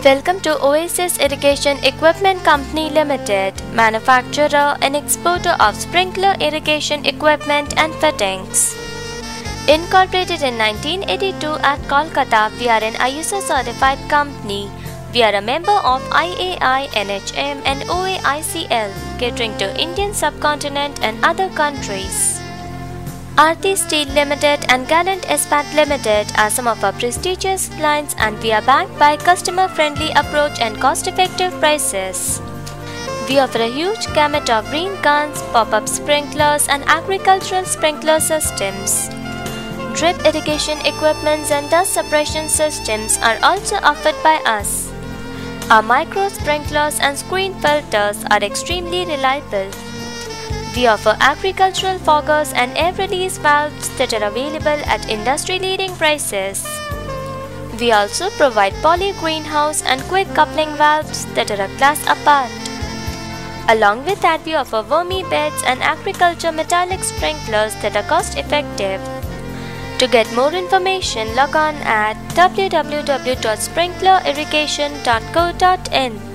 Welcome to Oasis Irrigation Equipment Company Limited, manufacturer and exporter of sprinkler irrigation equipment and fittings. Incorporated in 1982 at Kolkata, we are an ISO certified company. We are a member of IAI, NHM and OAICL, catering to Indian subcontinent and other countries. Aarti Steel Limited and Gallant Ispat Limited are some of our prestigious clients, and we are backed by customer-friendly approach and cost-effective prices. We offer a huge gamut of rain guns, pop-up sprinklers and agricultural sprinkler systems. Drip irrigation equipments and dust suppression systems are also offered by us. Our micro sprinklers and screen filters are extremely reliable. We offer agricultural foggers and air release valves that are available at industry-leading prices. We also provide poly greenhouse and quick coupling valves that are a class apart. Along with that, we offer wormy beds and agriculture metallic sprinklers that are cost-effective. To get more information, log on at www.sprinklerirrigation.co.in.